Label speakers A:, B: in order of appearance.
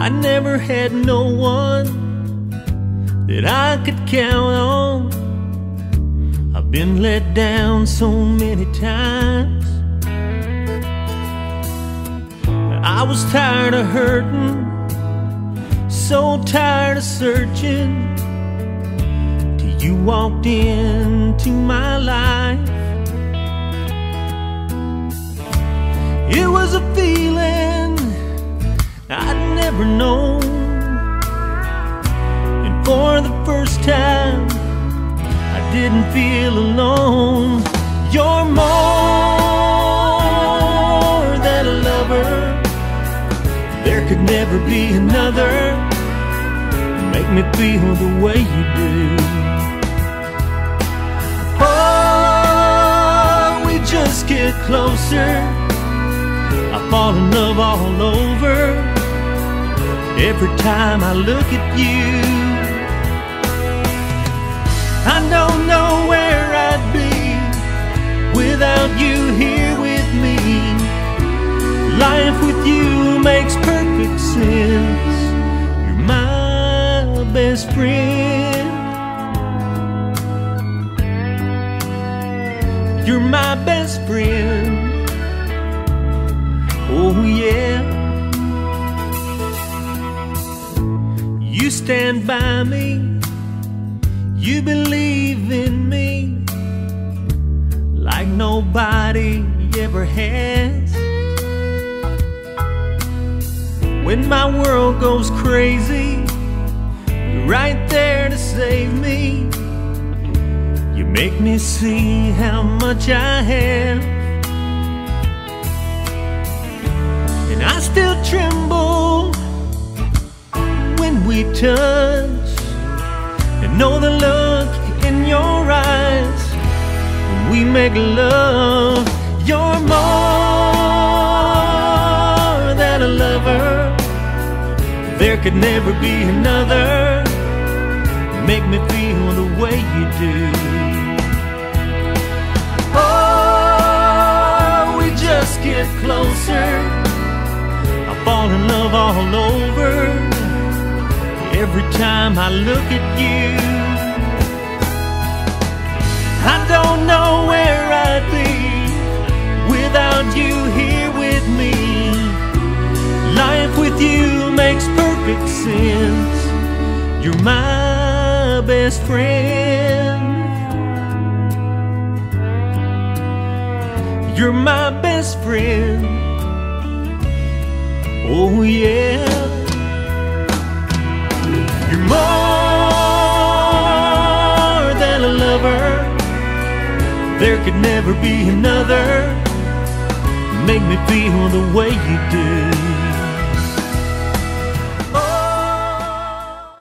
A: I never had no one that I could count on. I've been let down so many times. I was tired of hurting, so tired of searching, till you walked into my life. It was a feeling I'd never known, and for the first time I didn't feel alone. You're more than a lover. There could never be another make me feel the way you do. Oh, we just get closer, I fall in love all over every time I look at you. I don't know where I'd be without you here with me. Life with you makes perfect sense. You're my best friend. You're my best friend. Oh yeah. You stand by me, you believe in me like nobody ever has. When my world goes crazy, you're right there to save me. You make me see how much I have. I still tremble when we touch, and know the look in your eyes when we make love. You're more than a lover. There could never be another make me feel the way you do. Oh, we just get closer, fall in love all over every time I look at you. I don't know where I'd be without you here with me. Life with you makes perfect sense. You're my best friend. You're my best friend. Oh yeah. You're more than a lover. There could never be another make me feel the way you do.